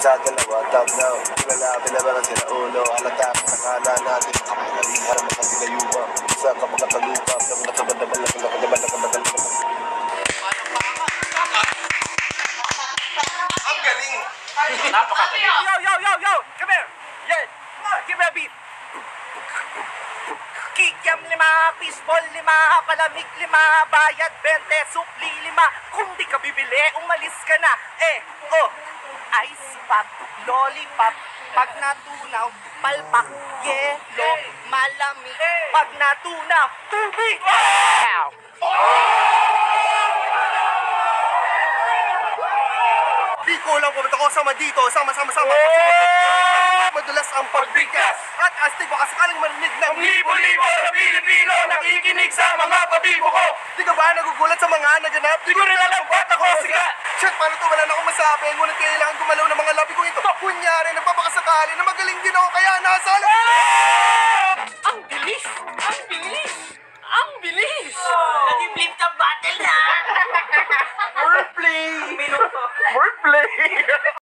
Sa dalawa, tablaw. Pinalabi na ba sila ulo? Halata ang nakala natin. Kapagaling harap ang katilayuba. Sa kapagkatalupa. Ang nakabandabal na pinakadaban na kabandal. Ang galing! Napakagaling. Yo! Come here! Yeah! Give me a beat! Kikiam 5, fishball 5, palamig 5, bayad 20, supli 5. Kung di ka bibili, umalis ka na. Ice pop, lollipop, pag natunaw, palpak, yelo, malamig, pag natunaw, tubig! Ow! Di ko lang pumunta ko sama dito, sama-sama. Madulas ang pagbigkas. At astig baka sakaling marinig ng Libo-libo na Pilipino nakikinig sa mga pabibo ko. Di ka ba nagugulat sa mga naganap? Di ko rin alam ba't ako sikat. Shit, paano to? Wala na akong masabi. Ngunit kailangan gumalaw ng mga labi ko ito. Kunyari, nagpapakasakali na magaling din ako kaya nasa alam.